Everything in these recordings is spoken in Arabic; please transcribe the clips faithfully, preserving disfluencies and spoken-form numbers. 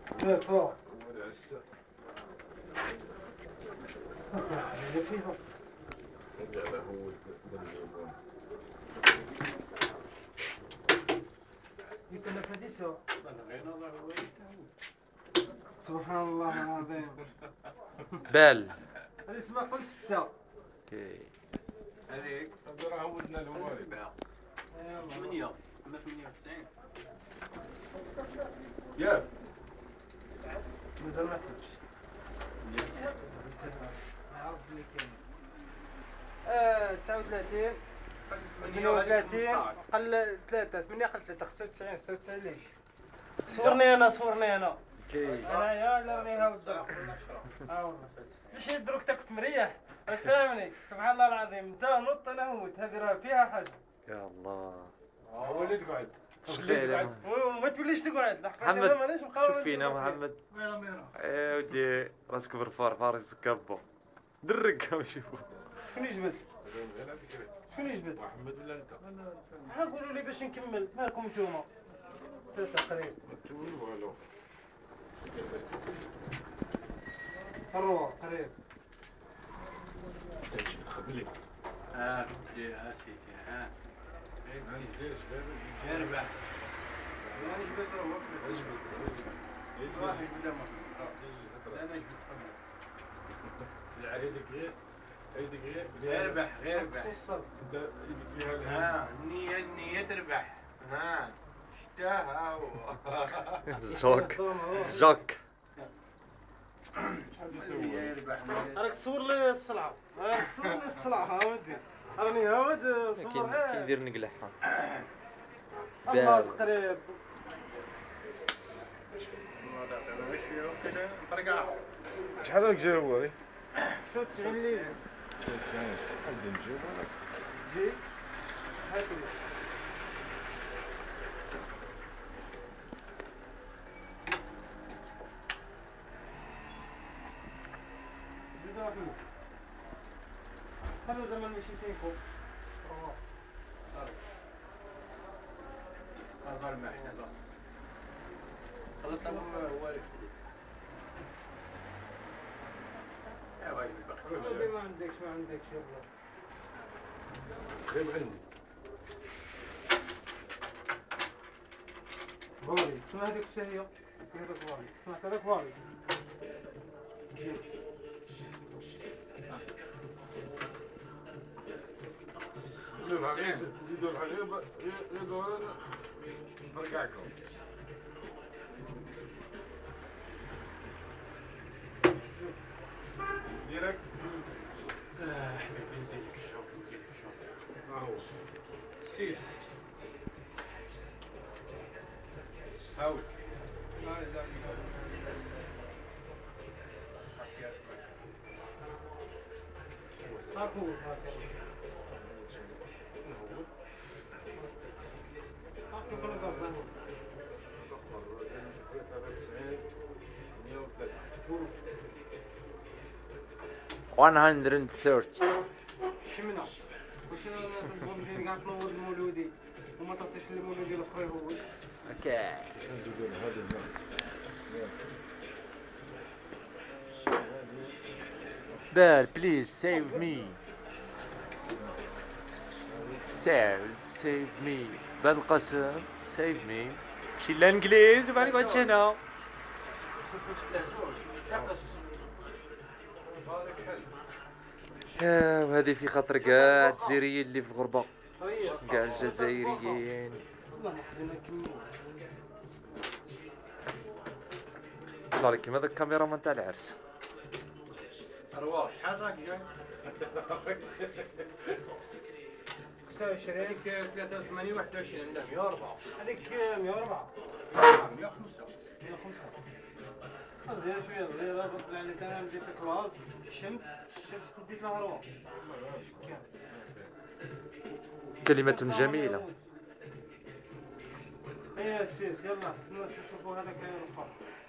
لا فوق. سبحان الله العظيم. بال هذه اسمها قل ستة. اوكي هذيك راه عودنا الوالد. ثمانية ولا ثمانية وتسعين. ياك مازال ما حسبتش. نعرف بلي كاين. آه تسعة وثلاثين ثمانية وثلاثين قل ثلاثة ثمانية قل ثلاثة خمسة وتسعين ستة وتسعين ليش؟ صورني أنا صورني أنا. اوكي أنايا لا راني هاود ها والله. ليش دروك تا كنت مريح؟ راك فاهمني؟ سبحان الله العظيم أنت نط أنا نموت هذه راه فيها حاجة. يا الله هو اللي تقعد. شغال وما توليش تقعد لحقاش محمد أنا مانيش مقاوم. شوف فينا محمد. ميرا ميرا. ايه ودي راسك برفار فارس كابو درك نشوفو شكون يجبد؟ شكون يجبد؟ محمد ولا انت؟ ها قولوا لي باش نكمل مالكم نتوما؟ ستة قريب. والو. الروح قريب. خبلي. ها بدي هاتي ها. ليش يربح. أنا جبت روح. واحد بلا ما. لا انا جبت قبل. هيديك غير هيديك غير يربح يربح. خصوص الصرف. يديك فيها ها النية النية تربح. ها اشتاها جوك جوك يربح. راك تصور لي الصلعة. ها تصور لي الصلعة ها ودي. راني هاود صور غير. كيدير نقلعها الناس قريب. شحال راك جاي هو؟ ستة وتسعين ليرة. نبدا نجيب جي هاتي لي. هذا زمان ماشي سيكو. هذا المحنة هذا طبعا هو اللي يا واجب ودي ما عندكش ما عندكش يلا. غير عندي. فاري شنو هذيك الشهية؟ هذاك فاري سمعت هذاك فاري. زيدوا الحليب يدوا نرجعكم. ديريكت. اه حبيبي نديك الشوك نديك الشوك. ها هو. سيس. حاول. لا لا لا. هاكو هاكو. هاكو في الغرب. مية وثلاثين شمنا واش نبغوا ندير كاع تنوض المولودي وما تعطيش المولودي الاخر هو. اوكي بال بليز سيف مي سيف سيف مي بال القسم سيف مي مشي للانجليز وما نقعدش هنا. ها وهذه في خاطر كاع الجزائريين اللي في الغربة كاع الجزائريين. والله ما حدنا نكمل. الله عليك كيما ذاك الكاميرا تاع العرس. أرواح شحال راك جاي؟ خمسة وعشرين هذيك ثلاثة وثمانين واحد وعشرين لا مية وأربعة. هذيك مية وأربعة مية وخمسة. مية وخمسة. زين شوية صغيرة طلع لي أنا مديت الكلاص شمت شفت ديت لها روح. كلمة جميلة. ايه سيس يلا خصنا نشوفوا هذاك الرقم.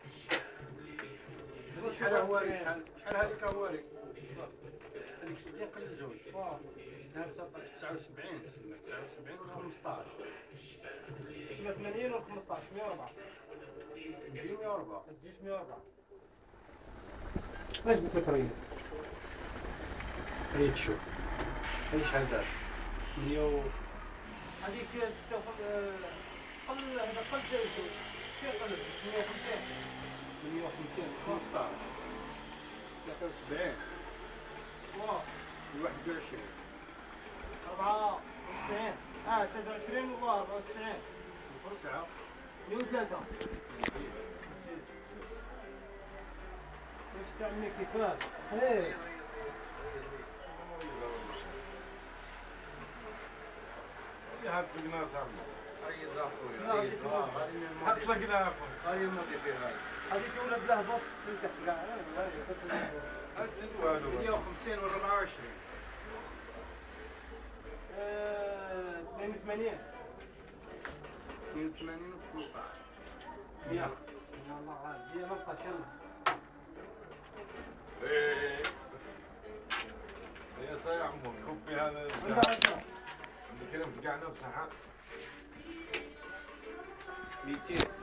شحال هواري شحال شحال هذيك هواري؟ هذيك ستين قل زوج. واه ذهب تسعة وسبعين تسعة وسبعين ولا خمسطاش. شنو ثمانين و خمسطاش مية وأربعة. تجي مية وأربعة. تجيش مية وأربعة. اش بك تريد؟ هي تشوف. هي شحال دار؟ مية و هذيك ستة وخم- قل هذا قل زوج. ستين قل مية وخمسين. مية وخمسين خمسطاش. ثلاثة وسبعين. واه واحد وعشرين. أربعة وتسعين. اه ثلاثة وعشرين و أربعة وتسعين. تسعة. مية وثلاثة. واش تعمل كيفاش؟ ايه هات لقنا صاحبي. هاي الضغط. لا، هذيك الوحدة. هات لقنا اخوي. هاي الماضي فيها هاي. هذيك ولد له بسط في تحت كاع. هات زيدوا هادو. مية وخمسين و أربعة وعشرين. اثنين وثمانين. اثنين وثمانين و ثمنطاش. مية. والله عاد مية ما بقاش يلا. ايه. يا سي عمو كوبي هذا. عندها عشرة. اللي كلام في قاعنا بصحة. ميتين.